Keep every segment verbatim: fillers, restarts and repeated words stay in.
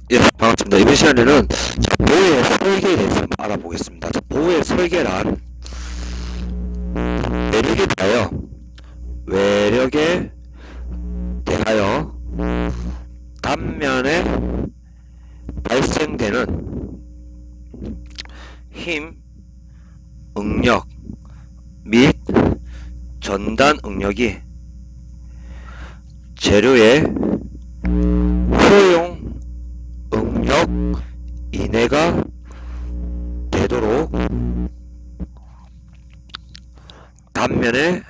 예, 반갑습니다. 이번 시간에는 자, 보호의 설계에 대해서 한번 알아보겠습니다. 자, 보호의 설계란 외력에 대하여 외력에 대하여 단면에 발생되는 힘, 응력 및 전단 응력이 재료의 효용 응력 이내가 되도록 단면의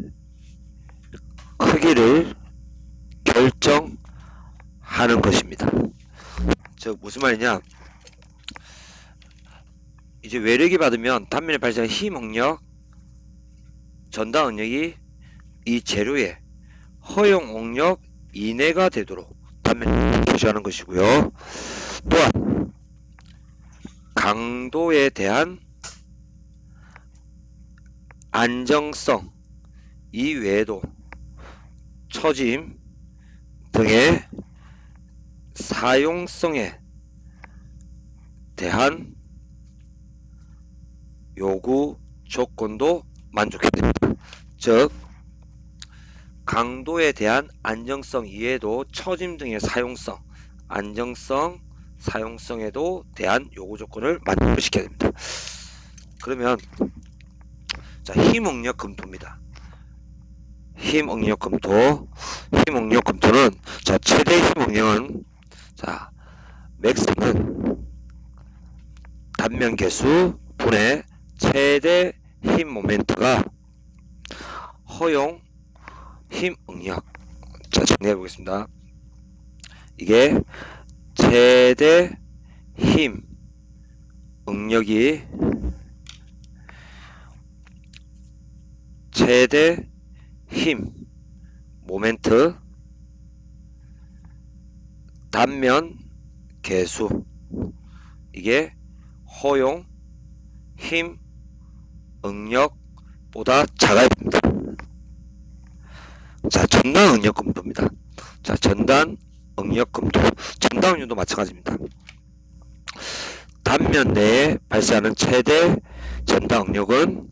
크기를 결정하는 것입니다. 즉 무슨 말이냐, 이제 외력이 받으면 단면에 발생한 힘 응력, 전단 응력이 이 재료의 허용 응력 이내가 되도록 단면을 표시하는 것이고요. 또한 강도에 대한 안정성 이외에도 처짐 등의 사용성에 대한 요구 조건도 만족해야 됩니다. 즉 강도에 대한 안정성 이외에도 처짐 등의 사용성, 안정성, 사용성에도 대한 요구 조건을 만족시켜야 됩니다. 그러면 자, 힘 응력 검토입니다. 힘 응력 검토. 힘 응력 검토는 자, 최대 힘 응력은 자, 맥스는 단면 개수 분의 최대 힘 모멘트가 허용 힘 응력. 자, 정리해 보겠습니다. 이게 최대 힘 응력이 최대 힘 모멘트 단면 개수, 이게 허용 힘 응력보다 작아야 됩니다. 자, 전단 응력 검토입니다. 자, 전단 응력 검토. 전단 응력도 마찬가지입니다. 단면 내에 발생하는 최대 전단 응력은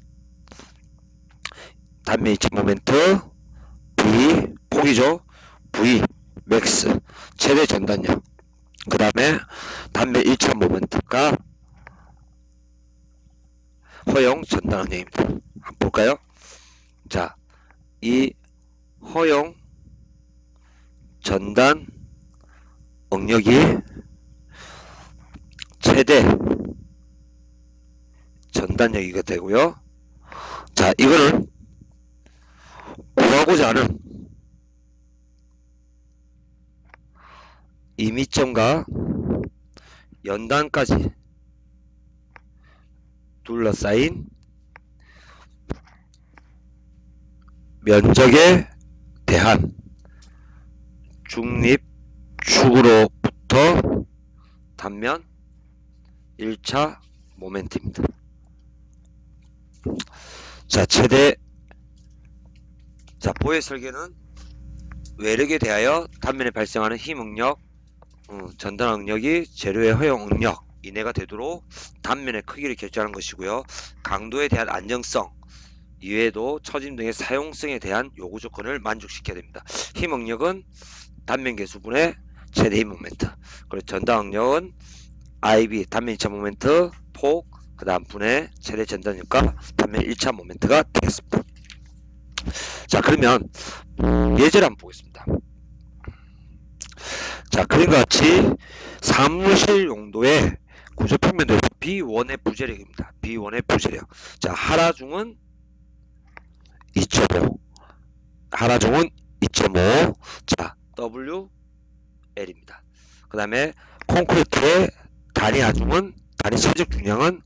단면 이차 모멘트 V 폭이죠. V 맥스 최대 전단력. 그 다음에 단면 일 차 모멘트가 허용 전단 응력입니다. 한번 볼까요? 자, 이 허용 전단 응력이 최대 전단력이 되고요. 자, 이거는 구하고자 하는 이미점과 연단까지 둘러싸인 면적에 대한 중립축으로부터 단면 일 차 모멘트입니다. 자, 최대 자, 보의 설계는 외력에 대하여 단면에 발생하는 힘 응력, 음, 전단 응력이 재료의 허용 응력 이내가 되도록 단면의 크기를 결정하는 것이고요. 강도에 대한 안정성 이외에도 처짐 등의 사용성에 대한 요구 조건을 만족시켜야 됩니다. 힘 응력은 단면 개수분의 최대 힘 모멘트, 그리고 전단 응력은 아이비 단면 이 차 모멘트 폭 그 다음 분의 최대 전단력과 단면 일 차 모멘트가 되겠습니다. 자, 그러면 예제를 한번 보겠습니다. 자, 그림과 같이 사무실 용도의 구조평면도에서 비 원의 부재력입니다. 비 원의 부재력. 자, 하라중은 이 점 오, 하라중은 이 점 오. 자, 더블유 엘입니다. 그 다음에 콘크리트의 단위 하중은, 단위 최적 중량은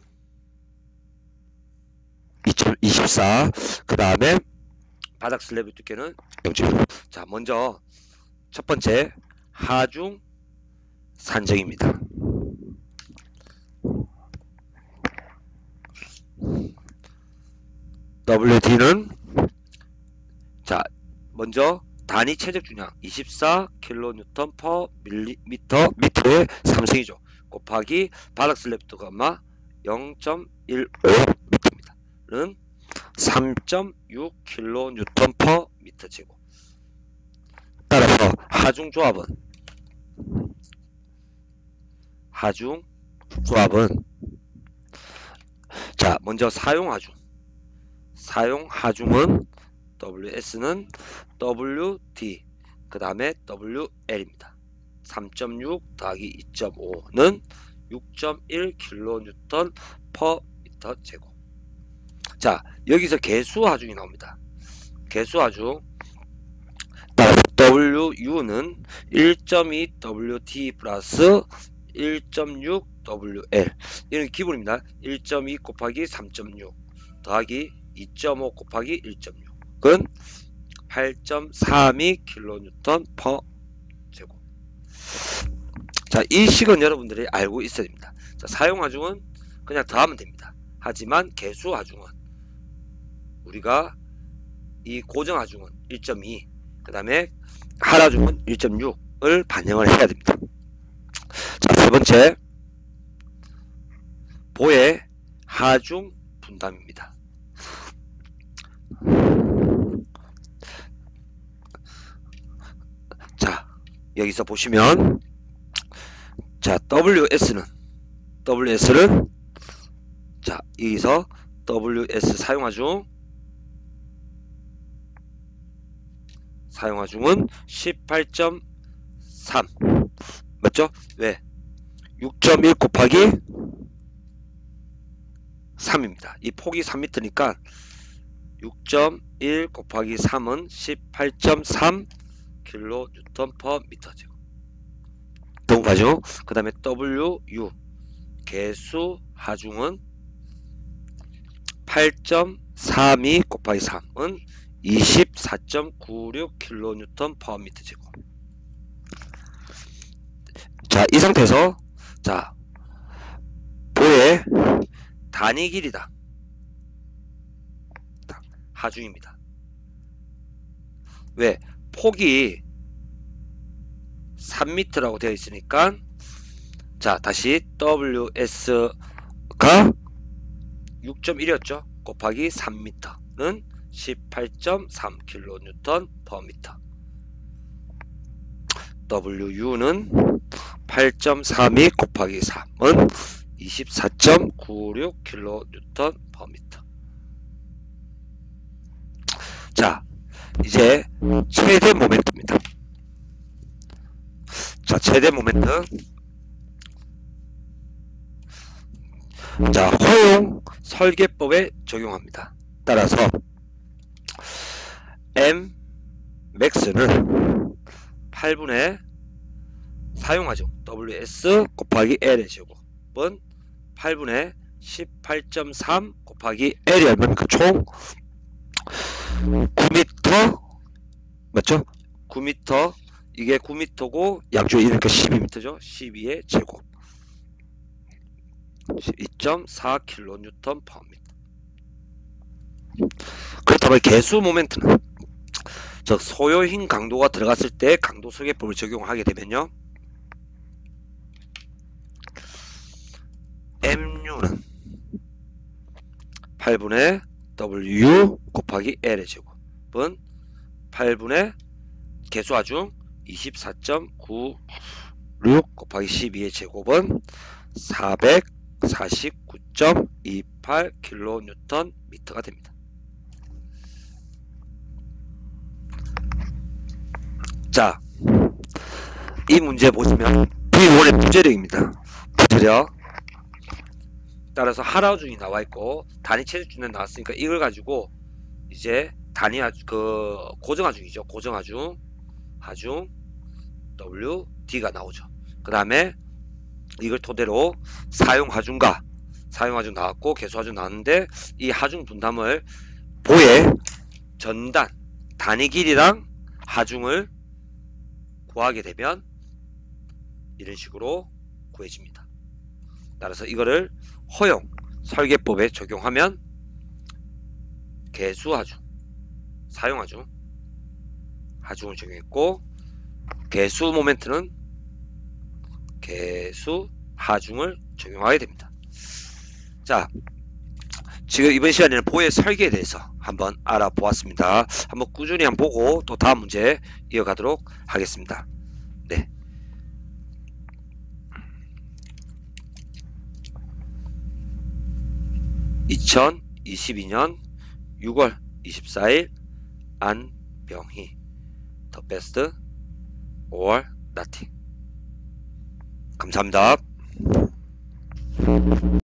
이 점 이십사. 그 다음에 바닥 슬랩의 두께는 영 점 일. 자, 먼저 첫 번째 하중 산정입니다. 더블유디는 자, 먼저 단위 최적 중량 이십사 킬로뉴턴 퍼 밀리미터 미터의 삼승이죠. 곱하기 바닥 슬랩 가마 영 점 일오 미터입니다. 는 삼 점 육 킬로뉴턴 퍼 미터 제곱. 따라서 하중 조합은 하중 조합은 자 먼저 사용 하중 사용 하중은 더블유에스는 더블유디 그 다음에 더블유엘입니다. 삼 점 육 더하기 이 점 오는 육 점 일 킬로뉴턴 퍼 미터 제곱. 자 여기서 개수 하중이 나옵니다. 개수 하중 따라서 더블유유는 일 점 이 더블유디 플러스 일 점 육 더블유엘 이런 기본입니다. 일 점 이 곱하기 삼 점 육 더하기 이 점 오 곱하기 일 점 육은 팔 점 삼이 킬로뉴턴 퍼 제곱. 자, 이 식은 여러분들이 알고 있어야 됩니다. 자, 사용 하중은 그냥 더하면 됩니다. 하지만 개수 하중은 우리가 이 고정 하중은 일 점 이 그 다음에 할 하중은 일 점 육을 반영을 해야 됩니다. 자, 세 번째 보의 하중 분담입니다. 자 여기서 보시면 자 더블유에스는 더블유에스는 자 여기서 더블유에스 사용하중 사용하중은 십팔 점 삼 맞죠? 왜? 육 점 일 곱하기 삼입니다. 이 폭이 삼 미터니까 육 점 일 곱하기 삼은 십팔 점 삼 킬로뉴턴 퍼 미터 제곱. 동가죠? 그 다음에 더블유유 개수 하중은 팔 점 삼이 곱하기 삼은 이십사 점 구육 킬로뉴턴 퍼 미터 제곱. 자, 이 상태에서 자 보의 단위 길이다 하중입니다. 왜? 폭이 삼 미터라고 되어 있으니까 자 다시 더블유에스가 육 점 일이었죠. 곱하기 삼 미터는 십팔 점 삼 킬로뉴턴 퍼 미터. 더블유유는 팔 점 삼이 곱하기 삼은 이십사 점 구육 킬로뉴턴 퍼 미터. 자 이제 최대 모멘트입니다. 자 최대 모멘트 자 허용 설계법에 적용합니다. 따라서 M max는 팔분의 사용하중 더블유에스 곱하기 L의 제곱은 팔분의 십팔 점 삼 곱하기 L이 얼마입니까? 총 구 미터 맞죠? 구 미터 이게 구 미터고 양쪽에 이니까 십이 미터죠. 십이의 제곱 십이 점 사 킬로뉴턴 퍼 미터. 그렇다면 개수 모멘트는 즉 소요 힘 강도가 들어갔을 때 강도 설계법을 적용하게 되면요 엠유는 팔분의 더블유 곱하기 L의 제곱은 팔분의 개수하중 이십사 점 구육 곱하기 십이의 제곱은 사백사십구 점 이팔 킬로뉴턴 미터가 됩니다. 자, 이 문제 보시면 브이 원의 부재력입니다. 부재력. 따라서 하라중이 나와 있고 단위 최적 중량 나왔으니까 이걸 가지고 이제 단위 하중 그 고정 하중이죠. 고정 하중 하중 더블유디가 나오죠. 그 다음에 이걸 토대로 사용 하중과 사용 하중 나왔고 개수 하중 나왔는데 이 하중 분담을 보의 전단 단위 길이랑 하중을 구하게 되면 이런 식으로 구해집니다. 따라서 이거를 허용 설계법에 적용하면 개수 하중 사용 하중 하중을 적용했고, 개수 모멘트는 개수 하중을 적용하게 됩니다. 자, 지금 이번 시간에는 보의 설계에 대해서 한번 알아보았습니다. 한번 꾸준히 한번 보고 또 다음 문제 이어가도록 하겠습니다. 네. 이천이십이 년 유월 이십사일 안병희 The best or nothing. 감사합니다.